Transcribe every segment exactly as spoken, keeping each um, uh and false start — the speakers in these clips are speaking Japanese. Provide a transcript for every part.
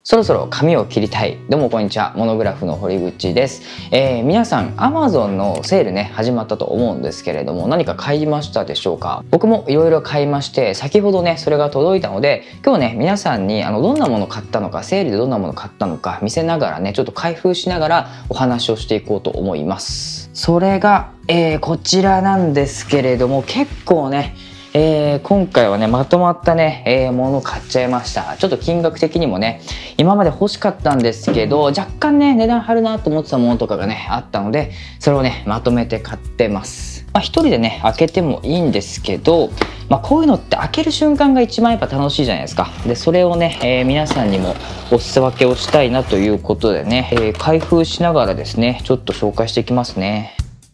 そろそろ髪を切りたい。どうもこんにちは。モノグラフの堀口です。えー、皆さん Amazon のセールね始まったと思うんですけれども、何か買いましたでしょうか？僕もいろいろ買いまして、先ほどねそれが届いたので、今日ね皆さんにあのどんなもの買ったのか、セールでどんなもの買ったのか見せながらね、ちょっと開封しながらお話をしていこうと思います。それが、えー、こちらなんですけれども、結構ねえー、今回はねまとまったね、えー、もの買っちゃいました。ちょっと金額的にもね今まで欲しかったんですけど、若干ね値段張るなと思ってたものとかがねあったので、それをねまとめて買ってます。まあ一人でね開けてもいいんですけど、まあ、こういうのって開ける瞬間が一番やっぱ楽しいじゃないですか。でそれをね、えー、皆さんにもお裾分けをしたいなということでね、えー、開封しながらですねちょっと紹介していきますね。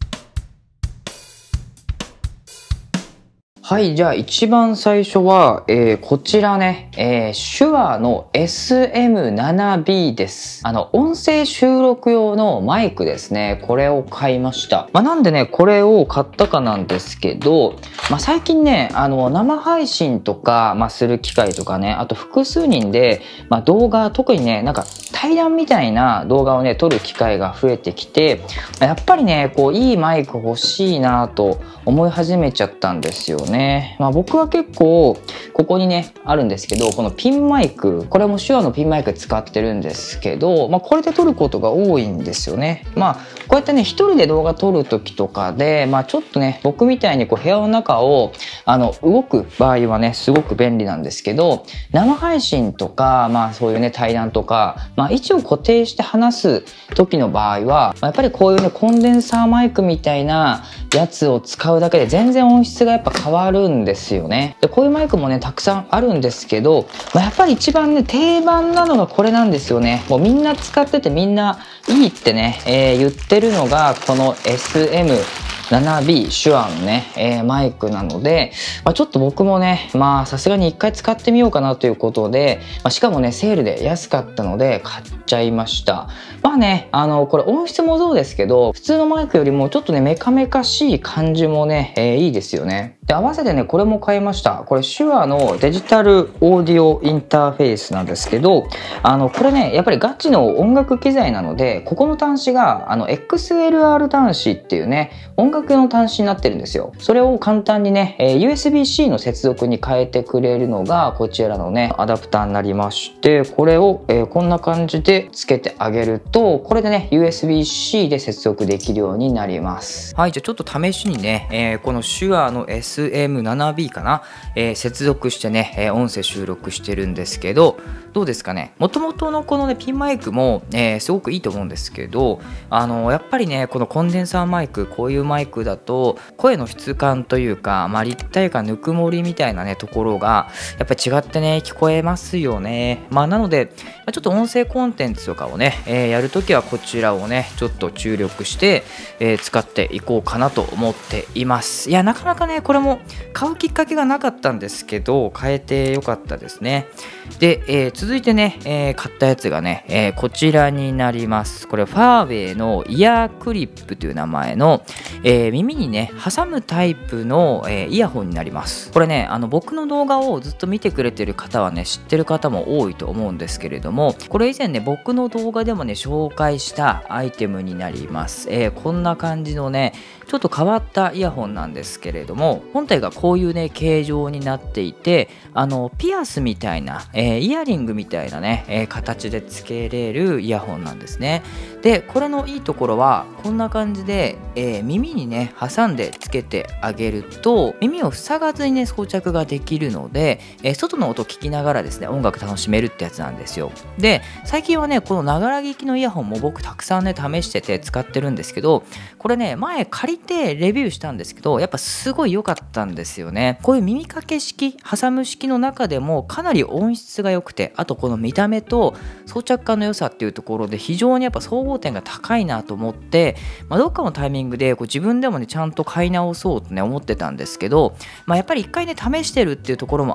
はい、じゃあ一番最初は、えー、こちらね、えー、手話の エスエムセブンビー です。あの、音声収録用のマイクですね。これを買いました。まあ、なんでね、これを買ったかなんですけど、まあ、最近ね、あの、生配信とか、まあ、する機会とかね、あと複数人で、まあ、動画、特にね、なんか対談みたいな動画をね、撮る機会が増えてきて、やっぱりね、こう、いいマイク欲しいなと思い始めちゃったんですよね。まあ僕は結構ここにねあるんですけど、このピンマイク、これも手話のピンマイク使ってるんですけど、まあこれで撮ることが多いんですよね。まあこうやってね一人で動画撮る時とかで、まあちょっとね僕みたいにこう部屋の中をあの動く場合はねすごく便利なんですけど、生配信とかまあそういうね対談とか、まあ位置を固定して話す時の場合は、やっぱりこういうねコンデンサーマイクみたいなやつを使うだけで全然音質がやっぱ変わるんですよね。でこういうマイクもねたくさんあるんですけど、まあ、やっぱり一番ね定番なのがこれなんですよね。もうみんな使っててみんないいってね、えー、言ってるのがこの エスエムセブンビー 手話のね、えー、マイクなので、まあ、ちょっと僕もねまあさすがに一回使ってみようかなということで、まあ、しかもねセールで安かったので買っちゃいました。まあねあのこれ音質もそうですけど、普通のマイクよりもちょっとねメカメカしい感じもね、えー、いいですよね。で合わせてねこれも買いました。これ手話のデジタルオーディオインターフェースなんですけど、あのこれねやっぱりガチの音楽機材なので、ここの端子があの エックスエルアール 端子っていうね音楽用の端子になってるんですよ。それを簡単にね ユーエスビーシー の接続に変えてくれるのがこちらのねアダプターになりまして、これを、えー、こんな感じでつけてあげると、これでね ユーエスビーシー で接続できるようになります。はい、じゃあちょっと試しにね、えー、この手話の エスエムセブンビー かな、えー、接続してね、えー、音声収録してるんですけど、どうですかね。もともとのこのねピンマイクも、えー、すごくいいと思うんですけど、あのやっぱりねこのコンデンサーマイク、こういうマイクだと声の質感というか、まあ、立体感、ぬくもりみたいなねところがやっぱり違ってね聞こえますよね。まあなのでちょっと音声コンテンツとかをね、えー、やるときはこちらをねちょっと注力して、えー、使っていこうかなと思っています。いやなかなかねこれも買うきっかけがなかったんですけど、買えてよかったですね。で、えー、続いてね、えー、買ったやつがね、えー、こちらになります。これファーウェイのイヤークリップという名前の、えー、耳にね挟むタイプの、えー、イヤホンになります。これねあの僕の動画をずっと見てくれてる方はね知ってる方も多いと思うんですけれども、これ以前ね僕の動画でもね紹介したアイテムになります。えー、こんな感じのねちょっと変わったイヤホンなんですけれども、本体がこういうね形状になっていて、あのピアスみたいな、えー、イヤリングみたいなね、えー、形でつけれるイヤホンなんですね。でこれのいいところはこんな感じで、えー、耳にね挟んでつけてあげると耳を塞がずにね装着ができるので、えー、外の音を聞きながらですね音楽楽しめるってやつなんですよ。で最近はねこのながら聞きのイヤホンも僕たくさんね試してて使ってるんですけど、これね前借りてレビューしたんですけど、やっぱすごい良かったんですよね。こういう耳掛け式挟む式の中でもかなり音質が良くて、あとこの見た目と装着感の良さっていうところで非常にやっぱ総合点が高いなと思って、まあ、どっかのタイミングでこう自分でもねちゃんと買い直そうとね思ってたんですけど、まあ、やっぱり一回ね試してるっていうところもあって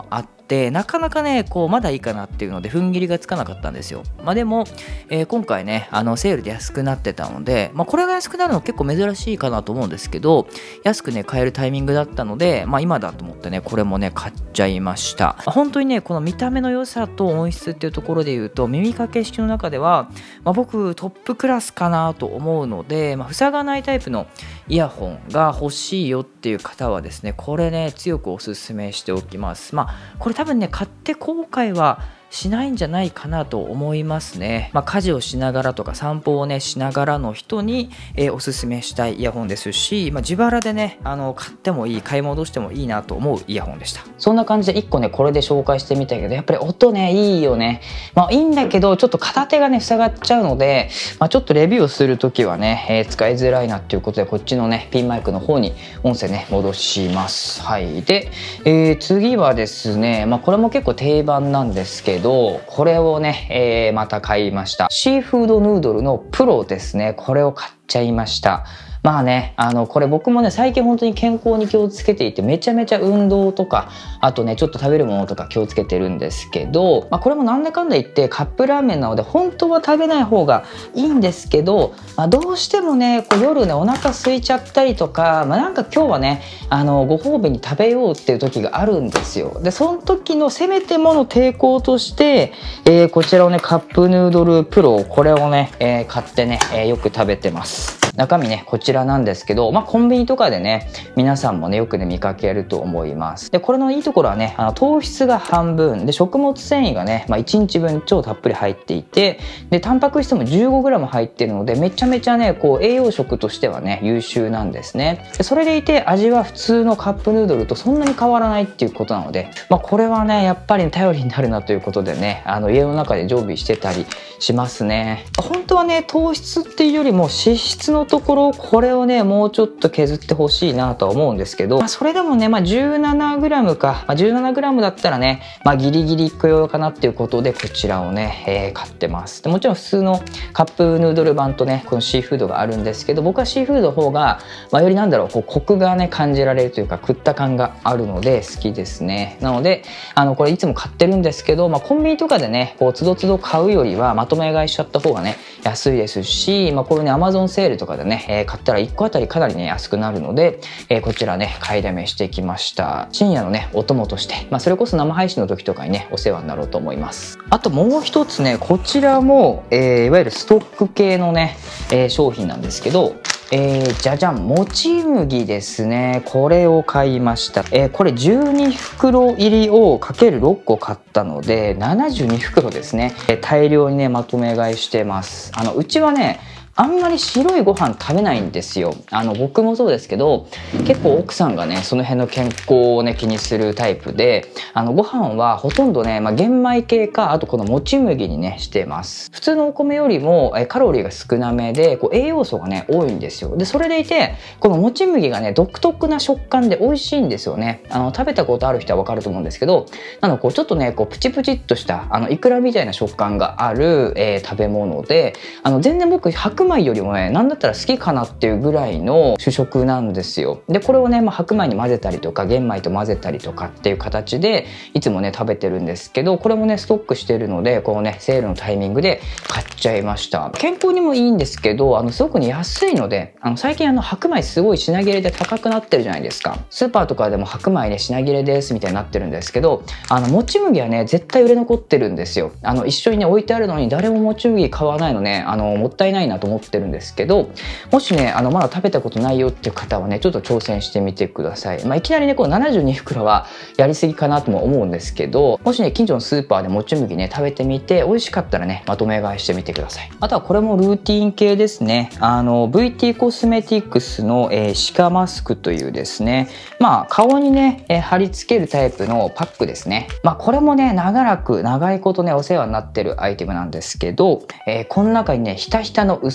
てなかなかねこうまだいいかなっていうので踏ん切りがつかなかったんですよ。まあでも、えー、今回ねあのセールで安くなってたので、まあ、これが安くなるの結構珍しいかなと思うんですけど、安くね買えるタイミングだったので、まあ、今だと思ってねこれもね買っちゃいました。まあ、本当にねこの見た目の良さと音質っていうところで言うと耳掛け式の中では、まあ、僕トップクラスかなと思うので、まあ、塞がないタイプのイヤホンが欲しいよっていう方はですねこれね強くおすすめしておきます。まあこれ多分ね買って後悔はしないんじゃないかなと思いますね。まあ、家事をしながらとか散歩をねしながらの人に、えー、おすすめしたいイヤホンですし、まあ、自腹でねあの買ってもいい買い戻してもいいなと思うイヤホンでした。 そんな感じでいっこねこれで紹介してみたけど、やっぱり音ねいいよね。まあいいんだけどちょっと片手がね塞がっちゃうので、まあ、ちょっとレビューをするときはね、えー、使いづらいなっていうことでこっちのねピンマイクの方に音声ね戻します。はい。で、えー、次はですね、まあこれも結構定番なんですけどこれをね、えー、また買いました。シーフードヌードルのプロですね。これを買っちゃいました。まあね、あの、これ僕もね、最近本当に健康に気をつけていて、めちゃめちゃ運動とか、あとね、ちょっと食べるものとか気をつけてるんですけど、まあこれもなんだかんだ言ってカップラーメンなので、本当は食べない方がいいんですけど、まあどうしてもね、こう夜ね、お腹空いちゃったりとか、まあなんか今日はね、あの、ご褒美に食べようっていう時があるんですよ。で、その時のせめてもの抵抗として、えー、こちらをね、カップヌードルプロ、これをね、えー、買ってね、えー、よく食べてます。中身ねこちらなんですけど、まあ、コンビニとかでね皆さんもねよくね見かけると思います。でこれのいいところはねあの糖質が半分で食物繊維がね、まあ、いちにちぶん超たっぷり入っていて、でタンパク質も じゅうごグラム 入っているのでめちゃめちゃねこう栄養食としてはね優秀なんですね。でそれでいて味は普通のカップヌードルとそんなに変わらないっていうことなので、まあ、これはねやっぱり頼りになるなということでねあの家の中で常備してたりしますね。本当はね糖質っていうよりも脂質のところこれをねもうちょっと削ってほしいなとは思うんですけど、まあ、それでもね、まあ、じゅうななグラム か、まあ、じゅうななグラム だったらね、まあ、ギリギリ許容かなっていうことでこちらをね、えー、買ってます。でもちろん普通のカップヌードル版とねこのシーフードがあるんですけど、僕はシーフードの方が、まあ、よりなんだろうこうコクがね感じられるというか食った感があるので好きですね。なのであのこれいつも買ってるんですけど、まあ、コンビニとかでねこうつどつど買うよりはまとめ買いしちゃった方がね安いですし、まあ、これね アマゾン セールとかでね、えー、買ったらいっこあたりかなりね安くなるので、えー、こちらね買いだめしてきました。深夜のねお供として、まあ、それこそ生配信の時とかにねお世話になろうと思います。あともう一つねこちらも、えー、いわゆるストック系のね、えー、商品なんですけど、えー、じゃじゃんもち麦ですね。これを買いました。えー、これじゅうにふくろ入りをかけるろっこ買ったのでななじゅうにふくろですね、えー、大量にねまとめ買いしてます。あのうちはねあんまり白いご飯食べないんですよ。あの僕もそうですけど結構奥さんがねその辺の健康をね気にするタイプで、あのご飯はほとんどね、まあ、玄米系かあとこのもち麦にねしてます。普通のお米よりもえカロリーが少なめでこう栄養素がね多いんですよ。でそれでいてこのもち麦がね独特な食感で美味しいんですよね。あの食べたことある人はわかると思うんですけど、あのこうちょっとねこうプチプチっとしたあのイクラみたいな食感がある、えー、食べ物で、あの全然僕白米よりもね何だったら好きかなっていうぐらいの主食なんですよ。でこれをね、まあ、白米に混ぜたりとか玄米と混ぜたりとかっていう形でいつもね食べてるんですけど、これもねストックしてるのでこのねセールのタイミングで買っちゃいました。健康にもいいんですけどあのすごくね安いので、あの最近あの白米すごい品切れで高くなってるじゃないですか。スーパーとかでも白米ね品切れですみたいになってるんですけど、あのもち麦はね絶対売れ残ってるんですよ。あの一緒にね置いてあるのに誰ももち麦買わないのね、あのもったいないなと思ってるんですけど、もしねあのまだ食べたことないよっていう方はねちょっと挑戦してみてください。まあ、いきなりねこうななじゅうにふくろはやりすぎかなとも思うんですけど、もしね近所のスーパーでもち麦ね食べてみて美味しかったらねまとめ買いしてみてください。あとはこれもルーティン系ですね。あの ブイティー コスメティックスの、えー、シカマスクというですね、まあ顔にね、えー、貼り付けるタイプのパックですね。まあこれもね長らく長いことねお世話になってるアイテムなんですけど、えー、この中にねひたひたの薄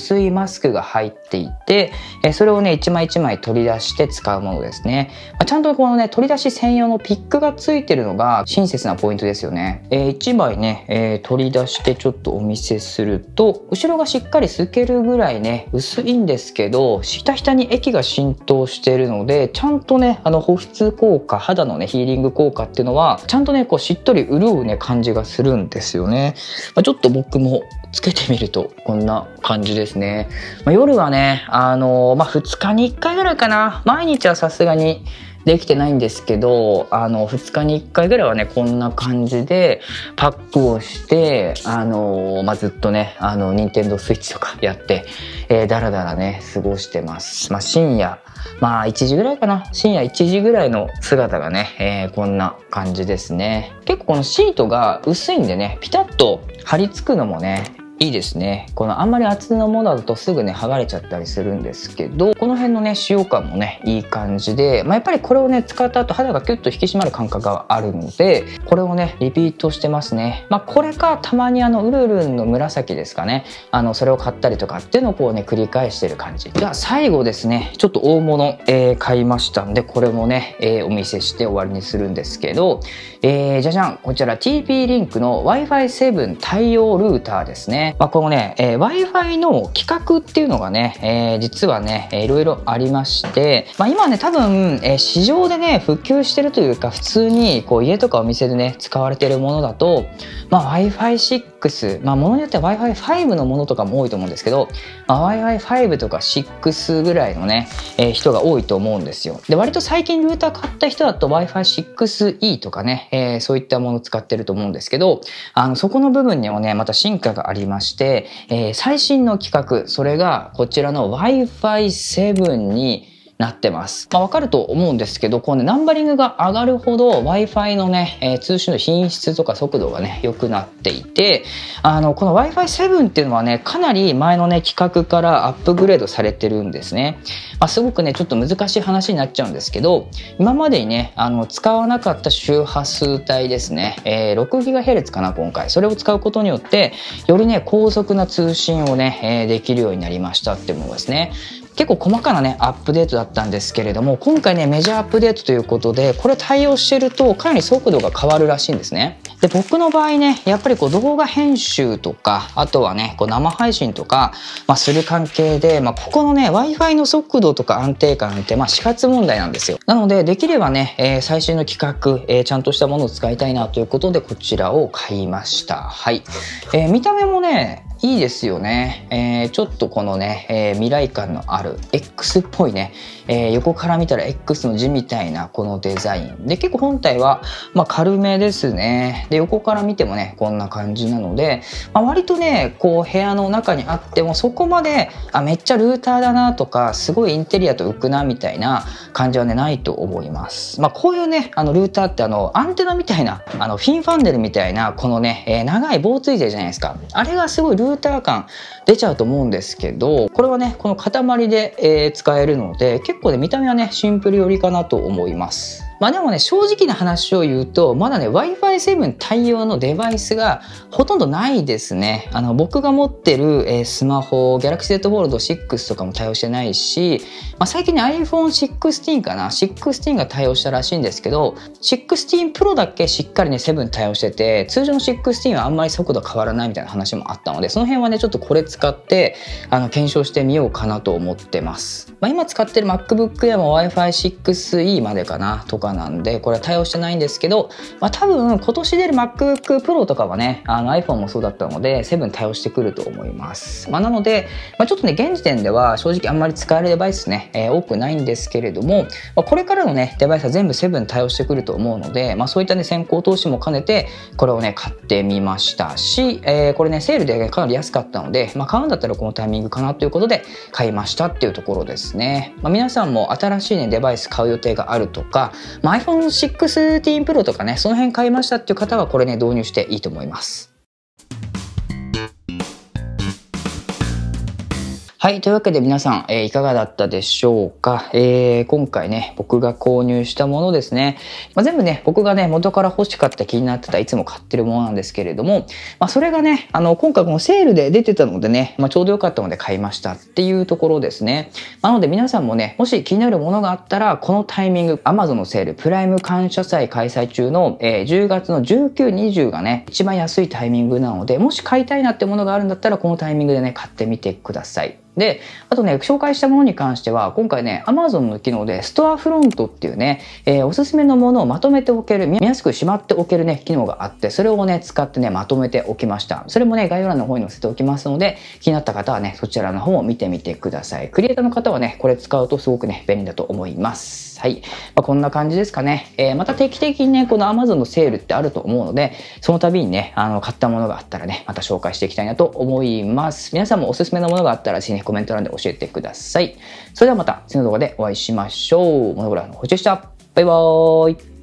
薄いマスクが入っていて、えー、それをね一枚一枚取り出して使うものですね。まあ、ちゃんとこのね取り出し専用のピックがついてるのが親切なポイントですよね。えー、いちまいね、えー、取り出してちょっとお見せすると、後ろがしっかり透けるぐらいね薄いんですけど、ひたひたに液が浸透しているので、ちゃんとねあの保湿効果、肌のねヒーリング効果っていうのはちゃんとねこうしっとり潤うね感じがするんですよね。まあ、ちょっと僕もつけてみるとこんな感じですね。まあ、夜はねあのー、まあふつかにいっかいぐらいかな、毎日はさすがにできてないんですけど、あのふつかにいっかいぐらいはねこんな感じでパックをして、あのーまあ、ずっとねあの任天堂スイッチとかやって、えー、だらだらね過ごしてます。まあ、深夜まあいちじぐらいかな、深夜いちじぐらいの姿がね、えー、こんな感じですね。結構このシートが薄いんでね、ピタッと貼り付くのもねいいですね。このあんまり厚手のものだとすぐね剥がれちゃったりするんですけど、この辺のね使用感もねいい感じで、まあ、やっぱりこれをね使った後肌がキュッと引き締まる感覚があるので、これをねリピートしてますね。まあ、これかたまにあのウルルンの紫ですかね、あのそれを買ったりとかっていうのをこうね繰り返してる感じ。じゃあ最後ですね、ちょっと大物、えー、買いましたんで、これもね、えー、お見せして終わりにするんですけど、えー、じゃじゃん、こちら ティーピー リンクの ワイファイセブン 対応ルーターですね。まあ、このね、えー、Wi-Fi の規格っていうのがね、えー、実はね、えー、いろいろありまして、まあ、今ね多分、えー、市場でね普及してるというか、普通にこう家とかお店でね使われてるものだと、まあ、ワイファイシックス、まあ、ものによっては ワイファイファイブ のものとかも多いと思うんですけど、まあ、ワイファイファイブ とかシックスぐらいのね、えー、人が多いと思うんですよ。で割と最近ルーター買った人だと ワイファイシックスイー とかね、えー、そういったものを使ってると思うんですけど、あのそこの部分にもねまた進化がありまして、えー、最新の規格、それがこちらの ワイファイセブン になってます。まあ、わかると思うんですけど、こうね、ナンバリングが上がるほど Wi-Fi のね、えー、通信の品質とか速度がね、良くなっていて、あの、この ワイファイセブン っていうのはね、かなり前のね、規格からアップグレードされてるんですね。まあ、すごくね、ちょっと難しい話になっちゃうんですけど、今までにね、あの、使わなかった周波数帯ですね、えー、ろくギガヘルツ かな、今回。それを使うことによって、よりね、高速な通信をね、えー、できるようになりましたっていうものですね。結構細かなねアップデートだったんですけれども、今回ねメジャーアップデートということで、これ対応してるとかなり速度が変わるらしいんですね。で僕の場合ね、やっぱりこう動画編集とか、あとはねこう生配信とか、まあ、する関係で、まあ、ここのね Wi-Fi の速度とか安定感ってまあ死活問題なんですよ。なのでできればね、えー、最新の規格、えー、ちゃんとしたものを使いたいなということでこちらを買いました。はい、えー、見た目もねいいですよね。えー、ちょっとこのね、えー、未来感のある X っぽいね、えー、横から見たら X の字みたいなこのデザインで、結構本体はまあ軽めですね。で横から見てもねこんな感じなので、まあ、割とねこう部屋の中にあってもそこまであめっちゃルーターだなとか、すごいインテリアと浮くなみたいな感じはねないと思います。まあ、こういうねあのルーターってあのアンテナみたいな、あのフィンファンネルみたいなこのね、えー、長い棒ついてるじゃないですか。あれがすごいルーター感出ちゃうと思うんですけど、これはねこの塊で、えー、使えるので、結構ね見た目はねシンプル寄りかなと思います。まあでもね正直な話を言うと、まだね ワイファイセブン 対応のデバイスがほとんどないですね。あの僕が持ってる、えー、スマホ Galaxy Z Fold シックスとかも対応してないし、まあ、最近ね アイフォンシックスティーン かな、シックスティーン が対応したらしいんですけど、シックスティーン Pro だけしっかりねセブン対応してて、通常のシックスティーン はあんまり速度変わらないみたいな話もあったので、その辺はねちょっとこれ使ってあの検証してみようかなと思ってます。まあ、今使ってる MacBook Air も ワイファイシックスイー までかなとかなんで、これは対応してないんですけど、まあ、多分今年出る MacBook Pro とかはね、あの iPhone もそうだったのでセブン対応してくると思います。まあ、なので、まあ、ちょっとね現時点では正直あんまり使えるデバイスね、えー、多くないんですけれども、まあ、これからのねデバイスは全部セブン対応してくると思うので、まあ、そういったね先行投資も兼ねてこれをね買ってみましたし、えー、これねセールでかなり安かったので、まあ、買うんだったらこのタイミングかなということで買いましたっていうところですね。まあ、皆さんも新しいねデバイス買う予定があるとか、まあ、iPhone シックスティーン Pro とかねその辺買いましたっていう方はこれね導入していいと思います。 はい。というわけで皆さん、えーいかがだったでしょうか。えー今回ね、僕が購入したものですね。まあ、全部ね、僕がね、元から欲しかった気になってた、いつも買ってるものなんですけれども、まあ、それがね、あの、今回このセールで出てたのでね、まあ、ちょうどよかったので買いましたっていうところですね。なので皆さんもね、もし気になるものがあったら、このタイミング、Amazon のセール、プライム感謝祭開催中の、えーじゅうがつのじゅうく、にじゅうがね、一番安いタイミングなので、もし買いたいなってものがあるんだったら、このタイミングでね、買ってみてください。で、あとね、紹介したものに関しては、今回ね、Amazon の機能で、ストアフロントっていうね、えーおすすめのものをまとめておける、見やすくしまっておけるね、機能があって、それをね、使ってね、まとめておきました。それもね、概要欄の方に載せておきますので、気になった方はね、そちらの方を見てみてください。クリエイターの方はね、これ使うとすごくね、便利だと思います。はい。まあ、こんな感じですかね。えーまた定期的にね、この Amazon のセールってあると思うので、その度にね、あの、買ったものがあったらね、また紹介していきたいなと思います。皆さんもおすすめのものがあったら、ぜひね、コメント欄で教えてください。それではまた次の動画でお会いしましょう。モノグラフの星でした。バイバーイ。